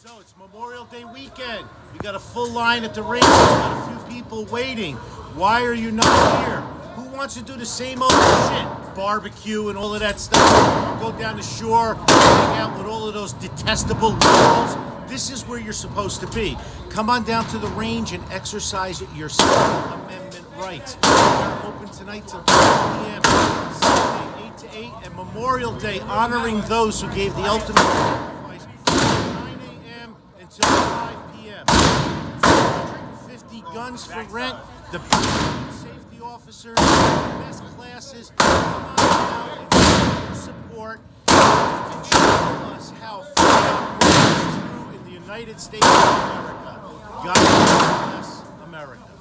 So it's Memorial Day weekend. You got a full line at the range. You got a few people waiting. Why are you not here? Who wants to do the same old shit? Barbecue and all of that stuff. Or go down the shore, hang out with all of those detestable liberals. This is where you're supposed to be. Come on down to the range and exercise your Second Amendment rights. We're open tonight till 2 p.m. Saturday 8 to 8, and Memorial Day honoring those who gave the ultimate sacrifice from 9 a.m. until 5 p.m. 250 guns for rent. The safety officers, best classes. Come on out and show your support and show us how freedom is true in the United States of America. God bless America.